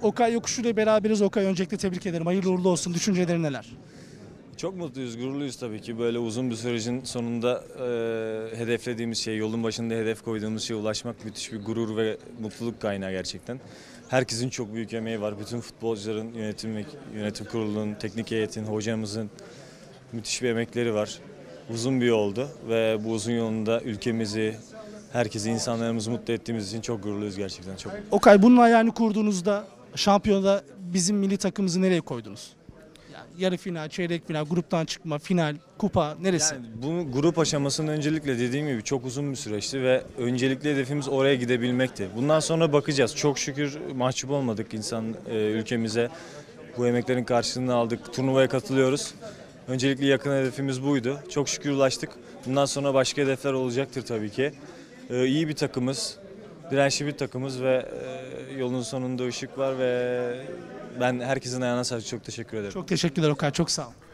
Okay Yokuşu ile beraberiz. Okay, öncelikle tebrik ederim. Hayırlı uğurlu olsun. Düşünceleri neler? Çok mutluyuz, gururluyuz tabii ki. Böyle uzun bir sürecin sonunda hedeflediğimiz şey, yolun başında hedef koyduğumuz şeye ulaşmak müthiş bir gurur ve mutluluk kaynağı gerçekten. Herkesin çok büyük emeği var. Bütün futbolcuların, yönetim kurulunun, teknik heyetin, hocamızın müthiş bir emekleri var. Uzun bir yoldu ve bu uzun yolunda ülkemizi, herkesi, insanlarımızı mutlu ettiğimiz için çok gururluyuz gerçekten. Çok. Okay, bunun hayalini kurduğunuzda şampiyonada bizim milli takımımızı nereye koydunuz? Yani yarı final, çeyrek final, gruptan çıkma, final, kupa neresi? Yani bu grup aşamasının öncelikle dediğim gibi çok uzun bir süreçti ve öncelikli hedefimiz oraya gidebilmekti. Bundan sonra bakacağız. Çok şükür mahcup olmadık ülkemize. Bu emeklerin karşılığını aldık. Turnuvaya katılıyoruz. Öncelikli yakın hedefimiz buydu. Çok şükür ulaştık. Bundan sonra başka hedefler olacaktır tabii ki. İyi bir takımız, dirençli bir takımız ve yolun sonunda ışık var ve ben herkesin ayağına sağlık, çok teşekkür ederim. Çok teşekkürler Okay, çok sağ ol.